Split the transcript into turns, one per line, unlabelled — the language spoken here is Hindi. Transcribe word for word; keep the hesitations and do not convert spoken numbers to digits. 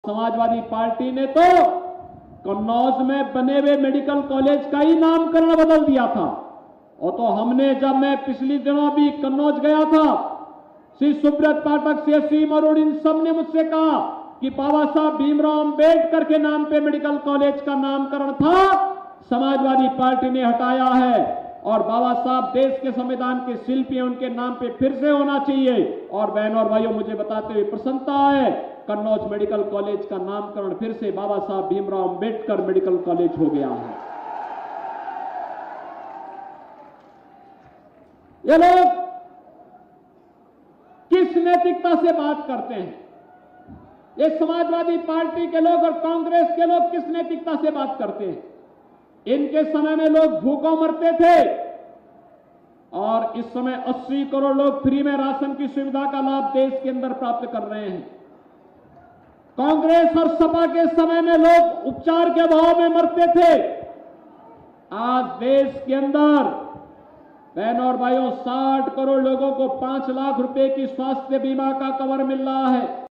समाजवादी पार्टी ने तो कन्नौज में बने हुए मेडिकल कॉलेज का ही नामकरण बदल दिया था। और तो हमने, जब मैं पिछले दिनों भी कन्नौज गया था, श्री सुब्रत पाठक, श्री असीम अरुण, इन सब ने मुझसे कहा कि बाबा साहब भीमराव अंबेडकर के नाम पे मेडिकल कॉलेज का नामकरण था, समाजवादी पार्टी ने हटाया है और बाबा साहब देश के संविधान के शिल्पी हैं, उनके नाम पे फिर से होना चाहिए। और बहनों और भाइयों, मुझे बताते हुए प्रसन्नता है, कन्नौज मेडिकल कॉलेज का नामकरण फिर से बाबा साहब भीमराव अंबेडकर मेडिकल कॉलेज हो गया है। ये लोग किस नैतिकता से बात करते हैं? ये समाजवादी पार्टी के लोग और कांग्रेस के लोग किस नैतिकता से बात करते हैं? इनके समय में लोग भूखों मरते थे और इस समय अस्सी करोड़ लोग फ्री में राशन की सुविधा का लाभ देश के अंदर प्राप्त कर रहे हैं। कांग्रेस और सपा के समय में लोग उपचार के अभाव में मरते थे। आज देश के अंदर बहनों और भाइयों, साठ करोड़ लोगों को पांच लाख रुपए की स्वास्थ्य बीमा का कवर मिल रहा है।